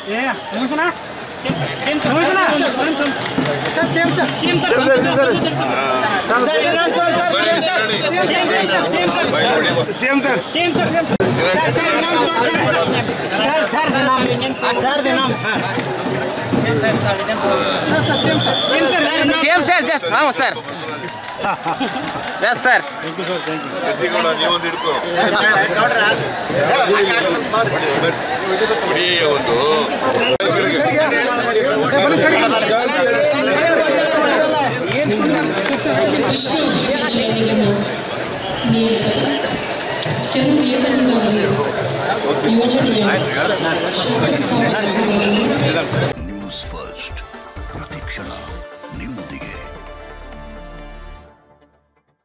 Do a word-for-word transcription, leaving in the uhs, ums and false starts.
ಏ ಮುಗಿಸೋಣ ಮುಗಿಸೋಣ sir same sir same sir same sir same sir same sir sir देना सर देना same sir same sir same sir just हाँ sir yes sir thank you sir thank you ಎತ್ತಿಗೋಣ ನೀವು ಒಂದು ಹಿಡ್ಕೋ ಕೊಡಿ ಒಂದು ಯೋಜನೆಯ